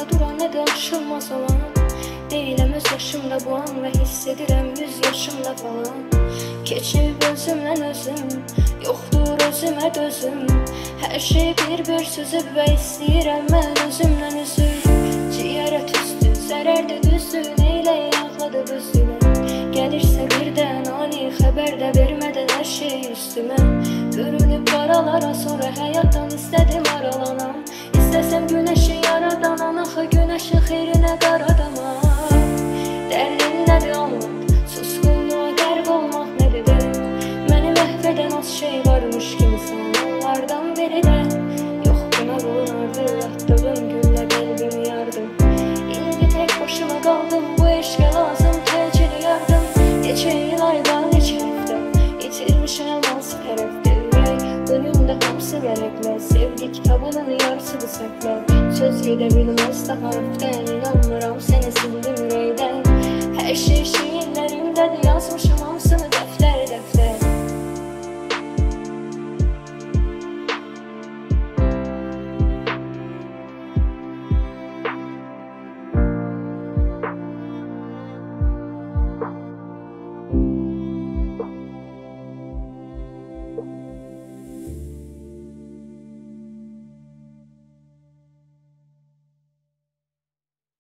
yanımda duran ne de aşılmaz olan. Deyiləm öz yaşımda bu an və hiss edirəm 100 yaşımda falan. Keçib özümlə özüm, yoxdur özümə dözüm. Hər şey bir süzüb və istəyirəm mən özümlə üzüm. Ciyərə tüstü, zərərdə düzdü, neylək ağladı düzdü. Gəlirsə birdən ani xəbər də vermədən hər şey üstümə. Görünüb qaralara sonra həyatdan istədim aralanam. İstəsəm günəşi yaradan axı günəşi xeyrinə qaradamam. Dərdin nədir anlat, susqunluğa qərq olmaq nədir də. Məni məhv edən az şey varmış kimisən onlardan biri də. Yox buna bulunardı, atdığım güllə qəlbimi yardım. İndi tək başıma qaldım, bu eşqə lazım təcili yardım. Neçə il ayda, neçə həftə itirmişəm hansı tərəfdə ürək. Önümdə hamısı vərəqlər, sevgi kitabının yarısıdır səhvlər. Söz gedə bilməz daha öfdən, inanmıram səni sildim ürəkdən. Hər şey şiirlərimdədir, yazmışım hamısını